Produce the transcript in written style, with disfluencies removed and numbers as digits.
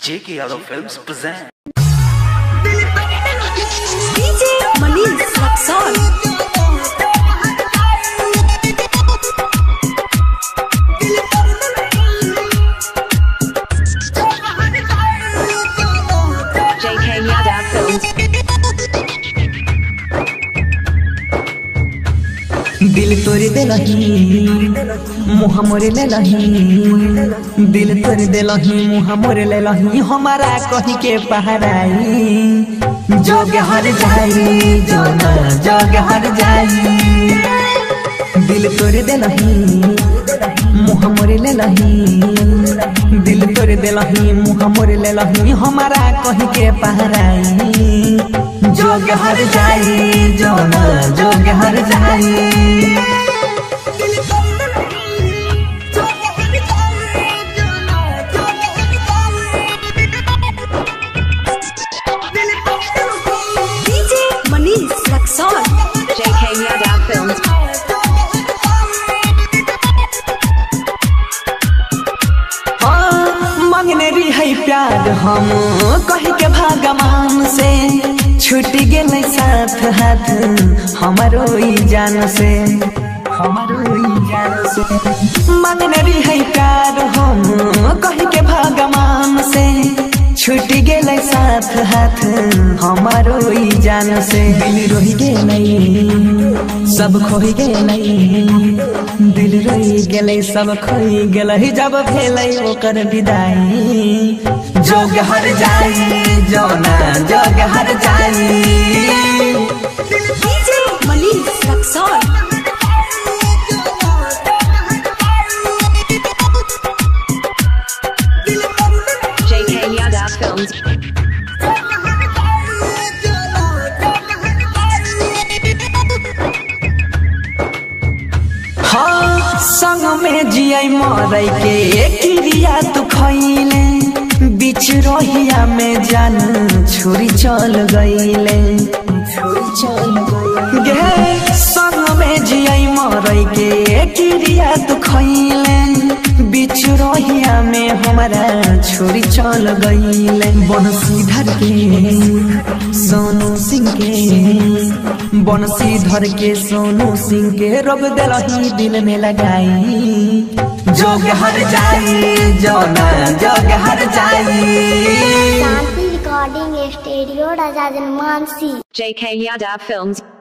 JK Yadav Films present DJ Manish Luxor. JK Yadav Films. दिल तोड़ दे लही मुँह मोरे ले लही दिल तोड़ दे लही मुँह मोरे ले लही हमारा कही के पहराई जोग हर जाई जो ना जोग हर जाई दिल तोड़ दे लही मुँह मोरे ले लही दिल तोड़ दे लही मुँह मोरे ले लही हमारा कही के पहराई जोग हर जाई जो ना जोग हर जाई DJ Manish Luxor. JK Yadav Films. मांगने रही है प्यार हम कही के भगवान से छूट गए साथ हाथ हमारो जान से हमारो जान से मांगने रही है प्यार हम कही के भगवान से छूट गए साथ हाथ हमारो जान से दिल रोही गए नहीं सब खोई गए नहीं दिल रोई गए सब खोई गए जब भेलै ओकर विदाई जोग हर जाई जो ना जोग हर जाई DJ Manish Luxor. JK Yadav Films. हाँ संग में जियाई मरई के क्रिया तू खैले बीच रोहिया में जान छोरी चल गईले छोरी चल गईले संग में जियाई मरई के क्रिया तू खैले बीच रोहिया में हमारा छोरी चल गईले बनसीधर के सोनू सिंह के बनसीधर के सोनू सिंह के रब दिलही दिल में लगाई जोग हर जाई जो ना जोग हर जाई शांति रिकॉर्डिंग स्टूडियो राजा जनमानसी। JK Yadav Films.